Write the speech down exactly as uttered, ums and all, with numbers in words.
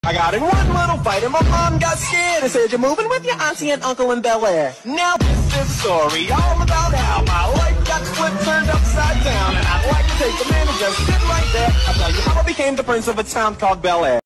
I got in one little fight and my mom got scared and said, you're moving with your auntie and uncle in Bel Air. Now this is a story all about how my life got flipped, turned upside down. And I'd like to take a minute and just sit right there. I'll tell you how I became the prince of a town called Bel Air.